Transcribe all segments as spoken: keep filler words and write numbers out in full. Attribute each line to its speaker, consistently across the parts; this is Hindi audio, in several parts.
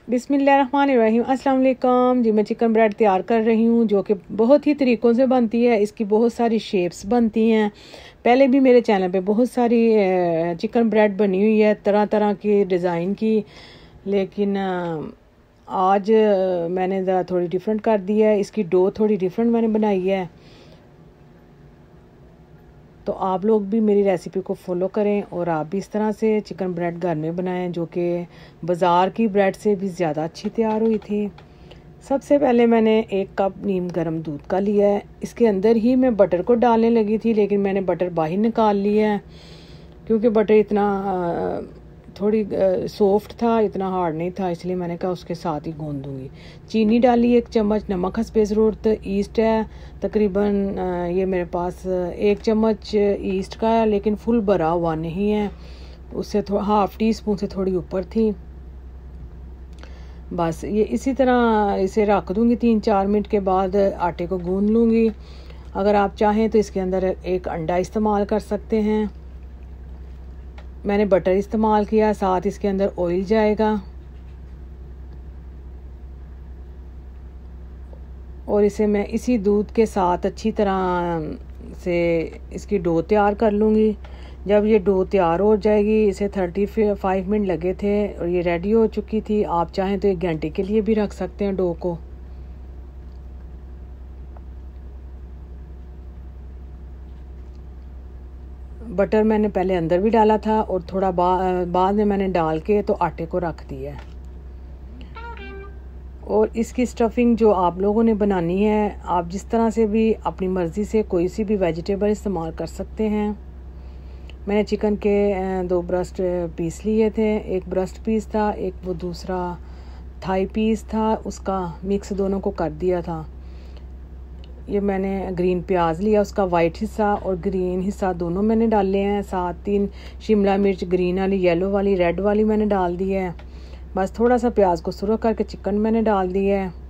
Speaker 1: बिस्मिल्लाहिर्रहमानिर्रहीम। अस्सलाम वालेकुम जी। मैं चिकन ब्रेड तैयार कर रही हूँ जो कि बहुत ही तरीक़ों से बनती है। इसकी बहुत सारी शेप्स बनती हैं। पहले भी मेरे चैनल पे बहुत सारी चिकन ब्रेड बनी हुई है तरह तरह की डिज़ाइन की, लेकिन आज मैंने ज़रा थोड़ी डिफरेंट कर दी है। इसकी डो थोड़ी डिफरेंट मैंने बनाई है, तो आप लोग भी मेरी रेसिपी को फॉलो करें और आप भी इस तरह से चिकन ब्रेड घर में बनाएं जो कि बाज़ार की ब्रेड से भी ज़्यादा अच्छी तैयार हुई थी। सबसे पहले मैंने एक कप नीम गर्म दूध का लिया है। इसके अंदर ही मैं बटर को डालने लगी थी, लेकिन मैंने बटर बाहर निकाल लिया है क्योंकि बटर इतना थोड़ी सॉफ्ट था, इतना हार्ड नहीं था, इसलिए मैंने कहा उसके साथ ही गूंद दूँगी। चीनी डाली एक चम्मच, नमक हस्बे ज़रूरत, ईस्ट है तकरीबन ये मेरे पास एक चम्मच ईस्ट का है, लेकिन फुल भरा हुआ नहीं है, उससे थोड़ा हाफ़ टी स्पून से थोड़ी ऊपर थी। बस ये इसी तरह इसे रख दूँगी। तीन चार मिनट के बाद आटे को गूंद लूँगी। अगर आप चाहें तो इसके अंदर एक अंडा इस्तेमाल कर सकते हैं। मैंने बटर इस्तेमाल किया, साथ इसके अंदर ऑयल जाएगा और इसे मैं इसी दूध के साथ अच्छी तरह से इसकी डो तैयार कर लूँगी। जब ये डो तैयार हो जाएगी, इसे थर्टी फाइव मिनट लगे थे और ये रेडी हो चुकी थी। आप चाहें तो एक घंटे के लिए भी रख सकते हैं डो को। बटर मैंने पहले अंदर भी डाला था और थोड़ा बा, बाद में मैंने डाल के तो आटे को रख दिया है। और इसकी स्टफिंग जो आप लोगों ने बनानी है, आप जिस तरह से भी अपनी मर्ज़ी से कोई सी भी वेजिटेबल इस्तेमाल कर सकते हैं। मैंने चिकन के दो ब्रेस्ट पीस लिए थे, एक ब्रेस्ट पीस था, एक वो दूसरा थाई पीस था, उसका मिक्स दोनों को कर दिया था। ये मैंने ग्रीन प्याज लिया, उसका वाइट हिस्सा और ग्रीन हिस्सा दोनों मैंने डाले हैं। साथ तीन शिमला मिर्च, ग्रीन वाली, येलो वाली, रेड वाली मैंने डाल दी है। बस थोड़ा सा प्याज को सुरख करके चिकन मैंने डाल दिया है।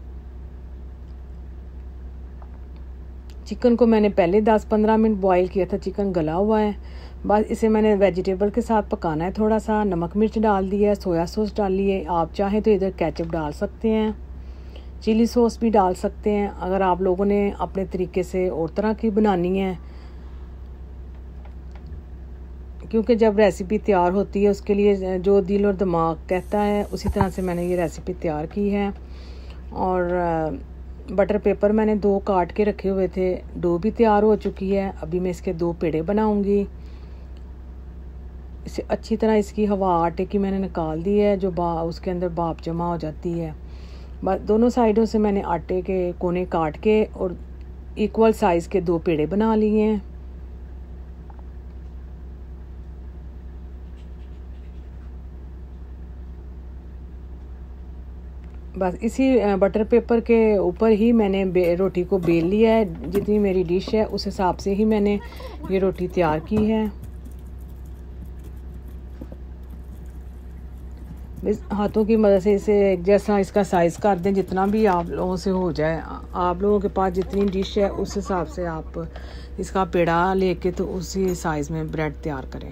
Speaker 1: चिकन को मैंने पहले दस पंद्रह मिनट बॉईल किया था, चिकन गला हुआ है। बस इसे मैंने वेजिटेबल के साथ पकाना है। थोड़ा सा नमक मिर्च डाल दिया है, सोया सॉस डाली है। आप चाहें तो इधर केचप डाल सकते हैं, चिली सॉस भी डाल सकते हैं। अगर आप लोगों ने अपने तरीके से और तरह की बनानी है, क्योंकि जब रेसिपी तैयार होती है उसके लिए जो दिल और दिमाग कहता है उसी तरह से मैंने ये रेसिपी तैयार की है। और बटर पेपर मैंने दो काट के रखे हुए थे। डो भी तैयार हो चुकी है। अभी मैं इसके दो पेड़े बनाऊंगी। इसे अच्छी तरह इसकी हवा आटे की मैंने निकाल दी है, जो बा उसके अंदर भाप जमा हो जाती है। बस दोनों साइडों से मैंने आटे के कोने काट के और इक्वल साइज़ के दो पेड़े बना लिए हैं। बस इसी बटर पेपर के ऊपर ही मैंने रोटी को बेल लिया है। जितनी मेरी डिश है उस हिसाब से ही मैंने ये रोटी तैयार की है। इस हाथों की मदद से इसे एक जैसा इसका साइज़ कर दें, जितना भी आप लोगों से हो जाए। आप लोगों के पास जितनी डिश है उस हिसाब से आप इसका पेड़ा लेके तो उसी साइज़ में ब्रेड तैयार करें।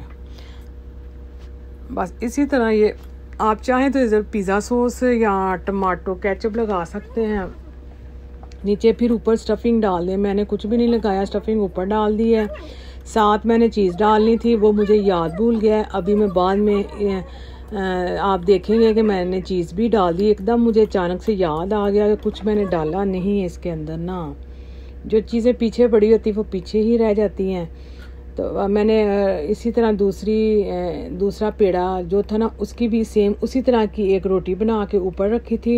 Speaker 1: बस इसी तरह ये आप चाहें तो इधर पिज़्ज़ा सॉस या टमाटो केचप लगा सकते हैं नीचे, फिर ऊपर स्टफिंग डाल दें। मैंने कुछ भी नहीं लगाया, स्टफिंग ऊपर डाल दी है। साथ मैंने चीज़ डालनी थी, वो मुझे याद भूल गया। अभी मैं बाद में आप देखेंगे कि मैंने चीज़ भी डाल दी। एकदम मुझे अचानक से याद आ गया कि कुछ मैंने डाला नहीं है इसके अंदर ना। जो चीज़ें पीछे पड़ी होती वो पीछे ही रह जाती हैं। तो मैंने इसी तरह दूसरी दूसरा पेड़ा जो था ना, उसकी भी सेम उसी तरह की एक रोटी बना के ऊपर रखी थी।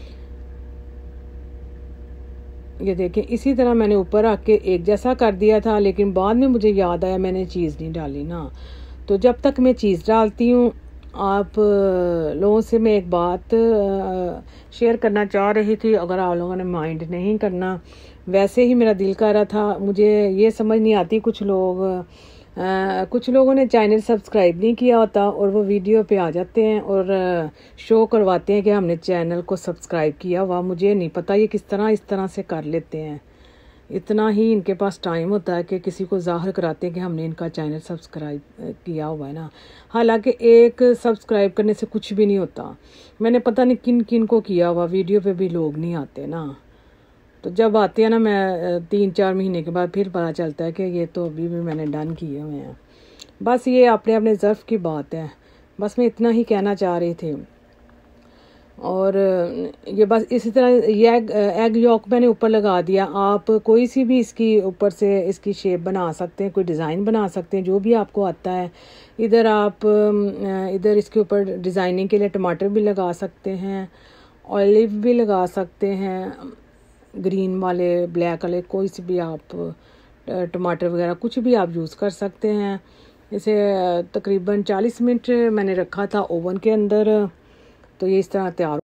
Speaker 1: ये देखें, इसी तरह मैंने ऊपर रख के एक जैसा कर दिया था, लेकिन बाद में मुझे याद आया मैंने चीज़ नहीं डाली ना। तो जब तक मैं चीज़ डालती हूँ, आप लोगों से मैं एक बात शेयर करना चाह रही थी। अगर आप लोगों ने माइंड नहीं करना, वैसे ही मेरा दिल कर रहा था। मुझे ये समझ नहीं आती, कुछ लोग आ, कुछ लोगों ने चैनल सब्सक्राइब नहीं किया होता और वो वीडियो पे आ जाते हैं और शो करवाते हैं कि हमने चैनल को सब्सक्राइब किया हुआ। मुझे नहीं पता ये किस तरह इस तरह से कर लेते हैं। इतना ही इनके पास टाइम होता है कि किसी को ज़ाहिर कराते हैं कि हमने इनका चैनल सब्सक्राइब किया हुआ है ना। हालांकि एक सब्सक्राइब करने से कुछ भी नहीं होता। मैंने पता नहीं किन किन को किया हुआ, वीडियो पे भी लोग नहीं आते ना। तो जब आते हैं ना, मैं तीन चार महीने के बाद फिर पता चलता है कि ये तो अभी भी मैंने डन किए हुए हैं। बस ये अपने अपने ज़र्फ़ की बात है। बस मैं इतना ही कहना चाह रही थी। और ये बस इसी तरह ये एग, एग यॉक मैंने ऊपर लगा दिया। आप कोई सी भी इसकी ऊपर से इसकी शेप बना सकते हैं, कोई डिज़ाइन बना सकते हैं, जो भी आपको आता है। इधर आप इधर इसके ऊपर डिज़ाइनिंग के लिए टमाटर भी लगा सकते हैं, ऑलिव भी लगा सकते हैं, ग्रीन वाले, ब्लैक वाले, कोई सी भी आप टमाटर वगैरह कुछ भी आप यूज़ कर सकते हैं। इसे तकरीबन चालीस मिनट मैंने रखा था ओवन के अंदर। तो ये इस तरह तैयार